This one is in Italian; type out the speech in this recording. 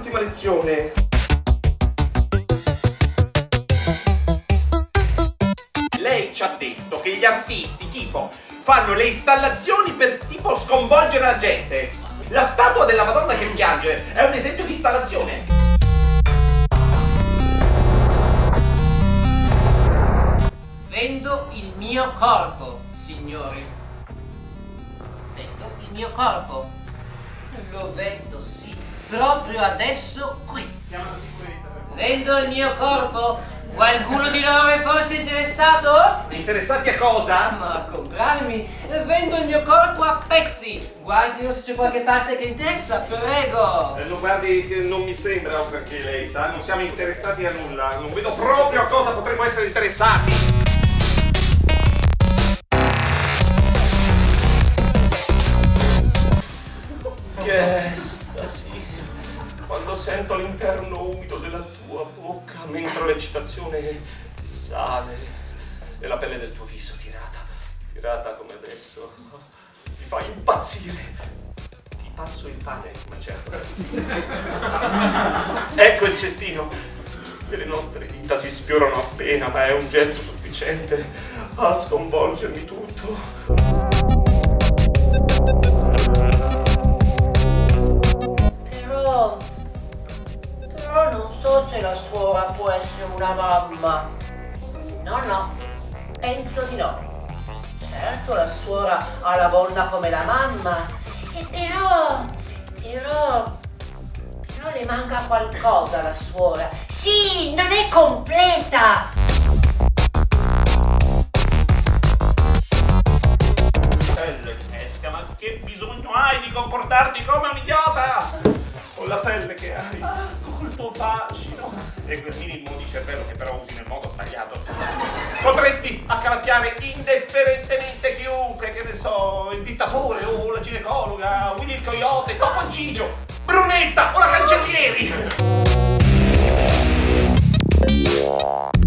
l'ultima lezione. Lei ci ha detto che gli artisti tipo fanno le installazioni per tipo sconvolgere la gente. La statua della Madonna che piange è un esempio di installazione. Vendo il mio corpo, signori. Vendo il mio corpo. Lo vendo, sì, proprio adesso qui. Vendo il mio corpo. Qualcuno di loro è forse interessato? Interessati a cosa? Ma a comprarmi? Vendo il mio corpo a pezzi. Guardino se c'è qualche parte che interessa, prego. No, guardi, non mi sembra, perché lei sa, non siamo interessati a nulla. Non vedo proprio a cosa potremmo essere interessati. Che sì, quando sento l'interno umido della tua bocca, mentre l'eccitazione sale e la pelle del tuo viso tirata come adesso, mi fa impazzire. Ti passo il pane, ma certo. Ecco il cestino. E le nostre dita si sfiorano appena, ma è un gesto sufficiente a sconvolgermi tutto. Però non so se la suora può essere una mamma. No, penso di no. Certo, la suora ha la vonna come la mamma, però le manca qualcosa alla suora. Sì, non è completa. Pelle di pesca, ma che bisogno hai di comportarti come un idiota? Con la pelle che hai, col tuo fascino e quel minimo di cervello che però usi nel modo sbagliato. Potresti accalappiare indifferentemente chiunque, che ne so, il dittatore o la ginecologa, Willy il coyote, Topo Gigio, Brunetta o la Cancellieri.